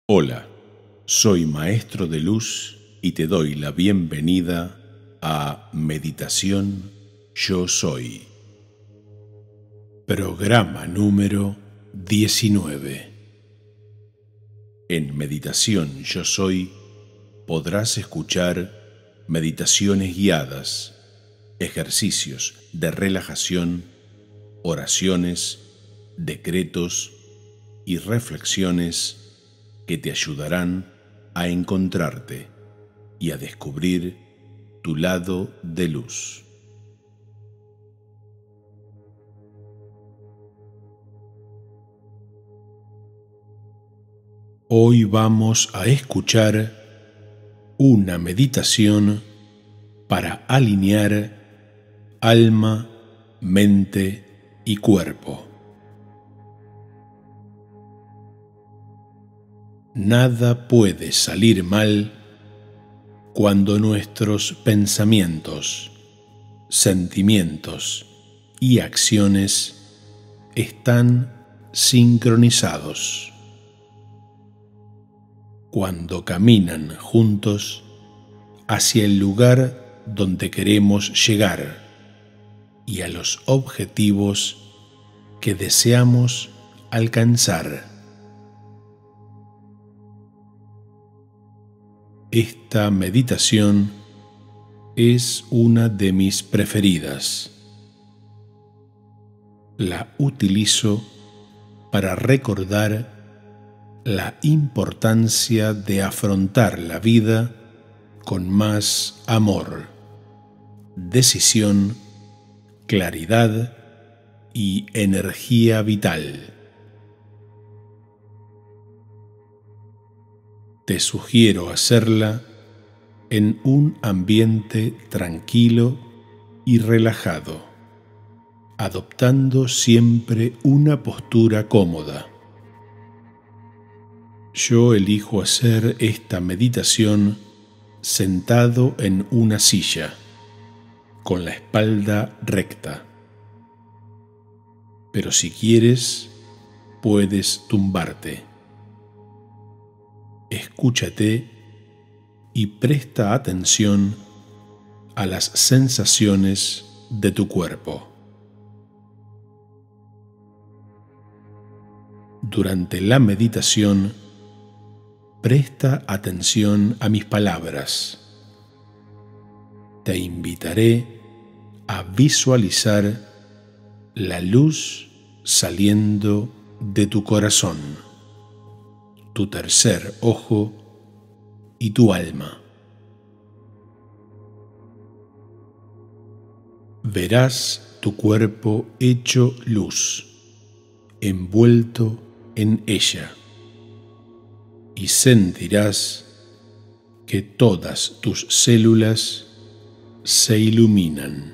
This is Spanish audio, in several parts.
Hola, soy Maestro de Luz y te doy la bienvenida a Meditación Yo Soy. Programa número 19. En Meditación Yo Soy podrás escuchar meditaciones guiadas, ejercicios de relajación, oraciones, decretos y reflexiones que te ayudarán a encontrarte y a descubrir tu lado de luz. Hoy vamos a escuchar una meditación para alinear alma, mente y cuerpo. Nada puede salir mal cuando nuestros pensamientos, sentimientos y acciones están sincronizados. Cuando caminan juntos hacia el lugar donde queremos llegar y a los objetivos que deseamos alcanzar. Esta meditación es una de mis preferidas. La utilizo para recordar la importancia de afrontar la vida con más amor, decisión, claridad y energía vital. Te sugiero hacerla en un ambiente tranquilo y relajado, adoptando siempre una postura cómoda. Yo elijo hacer esta meditación sentado en una silla, con la espalda recta. Pero si quieres, puedes tumbarte. Escúchate y presta atención a las sensaciones de tu cuerpo. Durante la meditación, presta atención a mis palabras. Te invitaré a visualizar la luz saliendo de tu corazón, tu tercer ojo y tu alma. Verás tu cuerpo hecho luz, envuelto en ella, y sentirás que todas tus células se iluminan.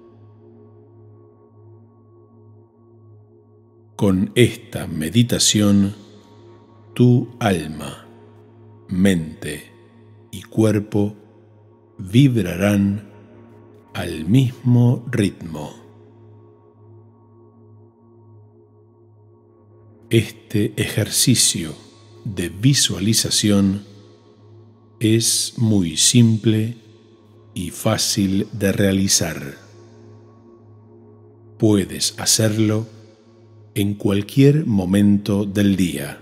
Con esta meditación, tu alma, mente y cuerpo vibrarán al mismo ritmo. Este ejercicio de visualización es muy simple y fácil de realizar. Puedes hacerlo en cualquier momento del día.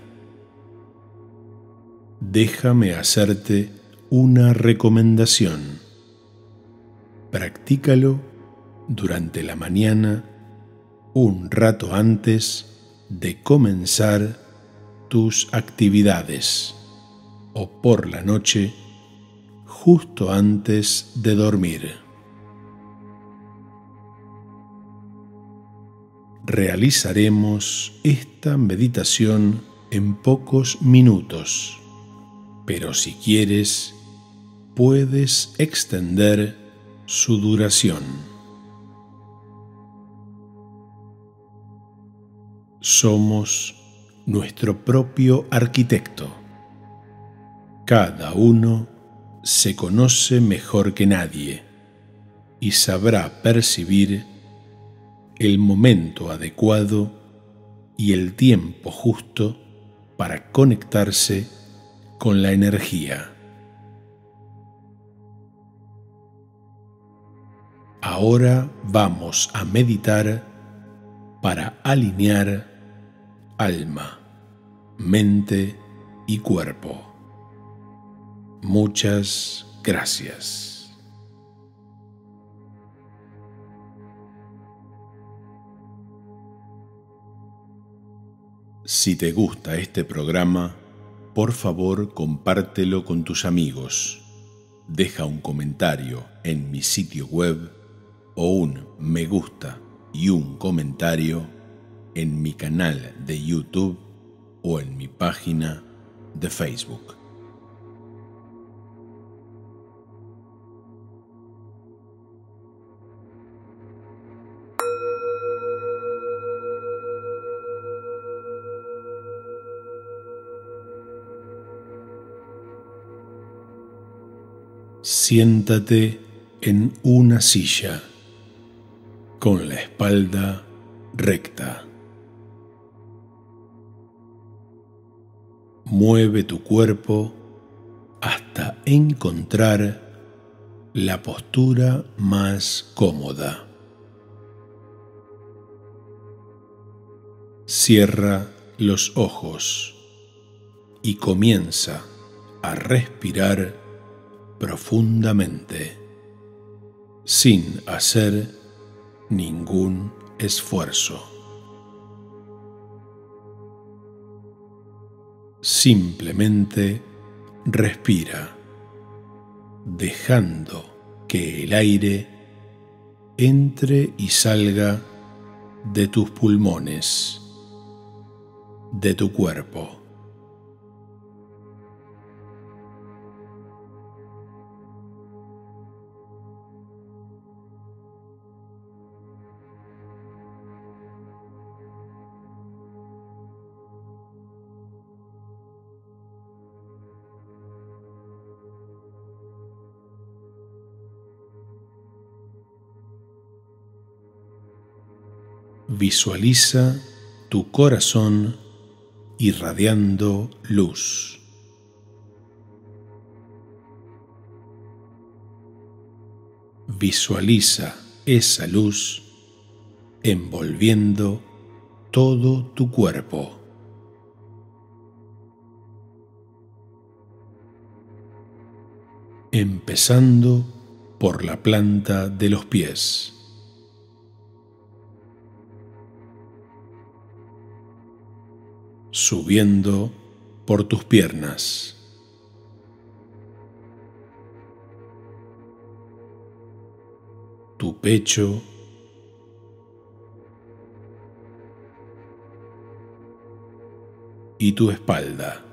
Déjame hacerte una recomendación. Practícalo durante la mañana, un rato antes de comenzar tus actividades, o por la noche, justo antes de dormir. Realizaremos esta meditación en pocos minutos. Pero si quieres, puedes extender su duración. Somos nuestro propio arquitecto. Cada uno se conoce mejor que nadie y sabrá percibir el momento adecuado y el tiempo justo para conectarse con la energía. Ahora vamos a meditar para alinear alma, mente y cuerpo. Muchas gracias. Si te gusta este programa, por favor compártelo con tus amigos. Deja un comentario en mi sitio web o un me gusta y un comentario en mi canal de YouTube o en mi página de Facebook. Siéntate en una silla con la espalda recta. Mueve tu cuerpo hasta encontrar la postura más cómoda. Cierra los ojos y comienza a respirar profundamente, sin hacer ningún esfuerzo. Simplemente respira, dejando que el aire entre y salga de tus pulmones, de tu cuerpo. Visualiza tu corazón irradiando luz. Visualiza esa luz envolviendo todo tu cuerpo. Empezando por la planta de los pies. Subiendo por tus piernas, tu pecho, y tu espalda.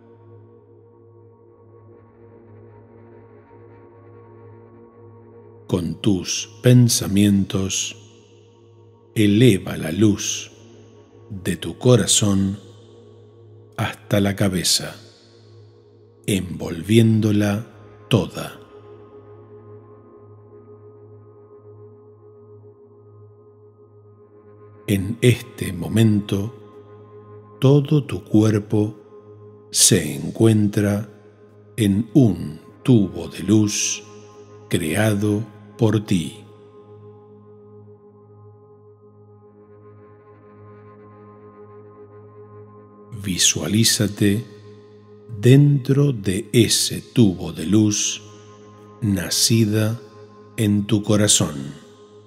Con tus pensamientos, eleva la luz de tu corazón hasta la cabeza, envolviéndola toda. En este momento, todo tu cuerpo se encuentra en un tubo de luz creado por ti. Visualízate dentro de ese tubo de luz nacida en tu corazón.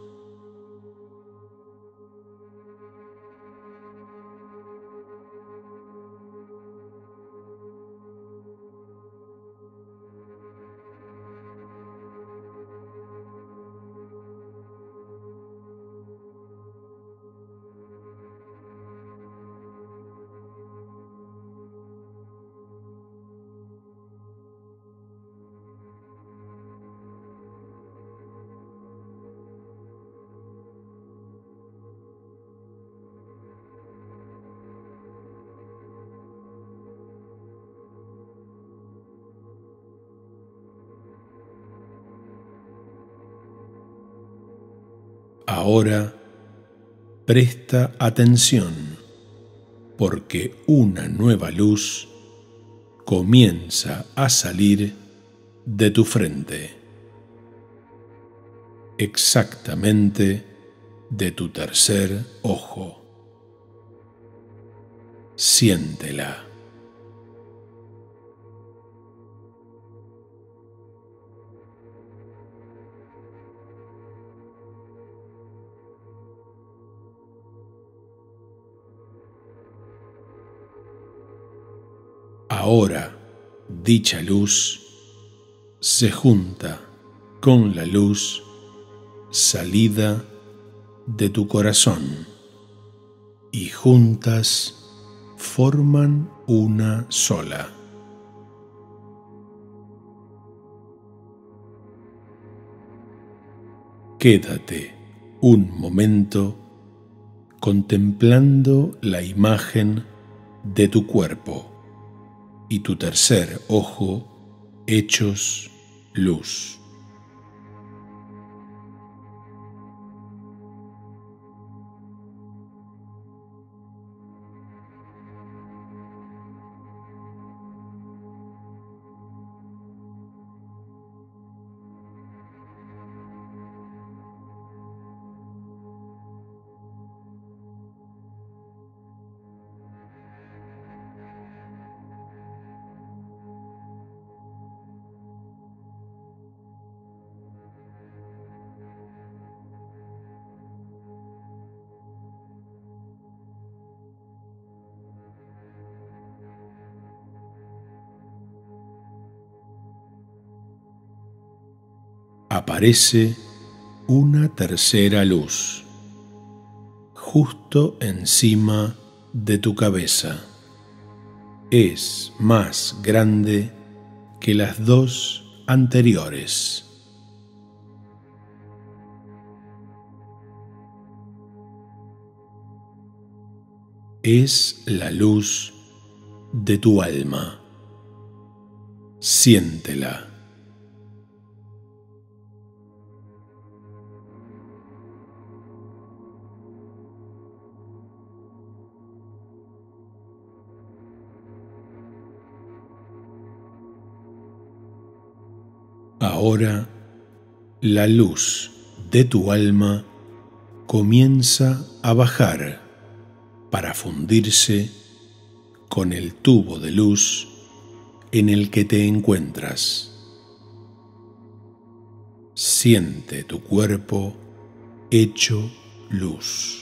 Ahora presta atención, porque una nueva luz comienza a salir de tu frente, exactamente de tu tercer ojo. Siéntela. Ahora, dicha luz se junta con la luz salida de tu corazón y juntas forman una sola. Quédate un momento contemplando la imagen de tu cuerpo y tu tercer ojo hechos luz. Aparece una tercera luz justo encima de tu cabeza. Es más grande que las dos anteriores. Es la luz de tu alma. Siéntela. Ahora, la luz de tu alma comienza a bajar para fundirse con el tubo de luz en el que te encuentras. Siente tu cuerpo hecho luz.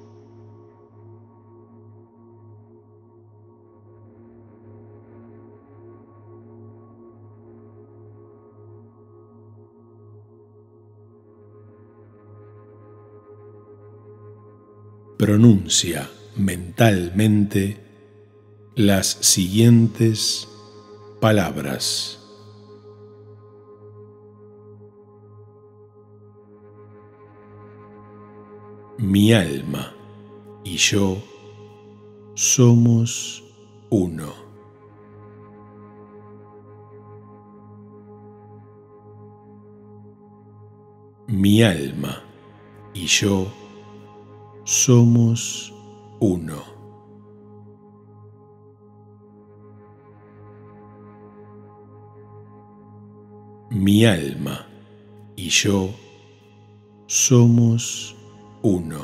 Pronuncia mentalmente las siguientes palabras. Mi alma y yo somos uno. Mi alma y yo somos uno. Mi alma y yo somos uno.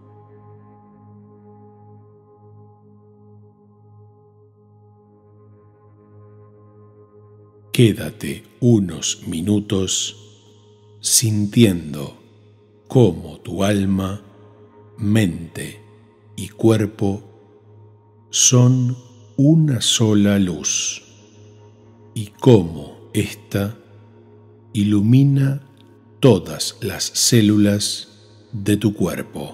Quédate unos minutos sintiendo cómo tu alma, mente y cuerpo son una sola luz y cómo ésta ilumina todas las células de tu cuerpo.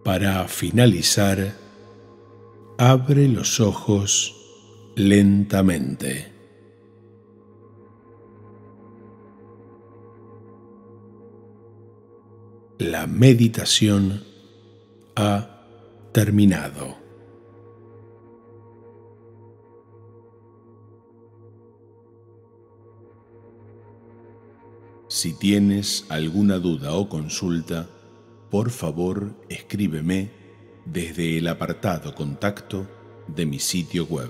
Para finalizar, abre los ojos lentamente. La meditación ha terminado. Si tienes alguna duda o consulta, por favor escríbeme desde el apartado contacto de mi sitio web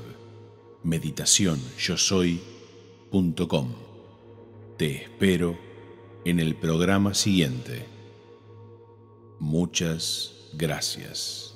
meditacionyosoy.com. Te espero en el programa siguiente. Muchas gracias.